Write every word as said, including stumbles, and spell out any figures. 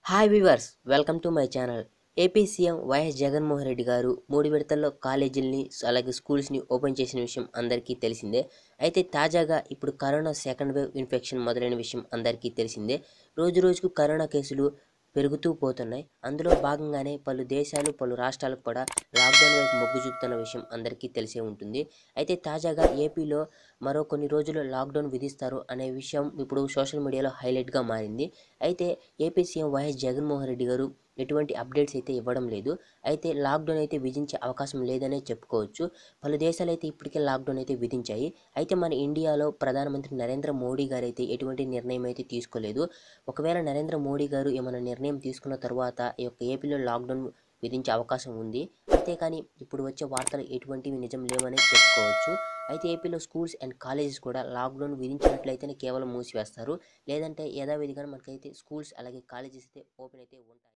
Hi viewers, welcome to my channel. AP CM YS Jaganmohan Reddy garu మూడు విడతల్లో కాలేజీలని అలాగే స్కూల్స్ని ఓపెన్ చేసిన విషయం అందరికీ తెలిసిందే. అయితే తాజాగా ఇప్పుడు కరోనా సెకండ్ వేవ్ ఇన్ఫెక్షన్ మొదలైన విషయం అందరికీ తెలిసిందే. రోజు రోజుకు కరోనా కేసులు పెరుగుతూ పోతున్నాయి. అందులో భాగంగానే పలు దేశాలు పలు రాష్ట్రాలకు కూడా లాక్డౌన్ వైపు మొగ్గు చూపుతున్న విషయం అందరికీ తెలిసే ఉంటుంది. అయితే తాజాగా ఏపీలో మరో కొన్ని రోజులు లాక్డౌన్ విధిస్తారు అనే విషయం ఇప్పుడు సోషల్ మీడియాలో హైలైట్గా మారింది. అయితే AP CM YS Jaganmohan Reddy garu ఎటువంటి అప్డేట్స్ అయితే ఇవ్వడం లేదు. అయితే లాక్డౌన్ అయితే విధించే అవకాశం లేదనే చెప్పుకోవచ్చు. పలు దేశాలు అయితే ఇప్పటికే లాక్డౌన్ అయితే విధించాయి. అయితే మన ఇండియాలో ప్రధానమంత్రి నరేంద్ర మోడీ గారు అయితే ఎటువంటి నిర్ణయం అయితే తీసుకోలేదు. ఒకవేళ నరేంద్ర మోడీ గారు ఏమైనా నిర్ణయం తీసుకున్న తర్వాత ఈ యొక్క ఏపీలో లాక్డౌన్ విధించే అవకాశం ఉంది. అంతేకాని ఇప్పుడు వచ్చే వార్తలు ఎటువంటివి నిజం లేవనే చెప్పుకోవచ్చు. అయితే ఏపీలో స్కూల్స్ అండ్ కాలేజెస్ కూడా లాక్డౌన్ విధించినట్లయితేనే కేవలం మూసివేస్తారు. లేదంటే యథావిధిగా మనకైతే స్కూల్స్ అలాగే కాలేజెస్ అయితే ఓపెన్ అయితే ఉంటాయి.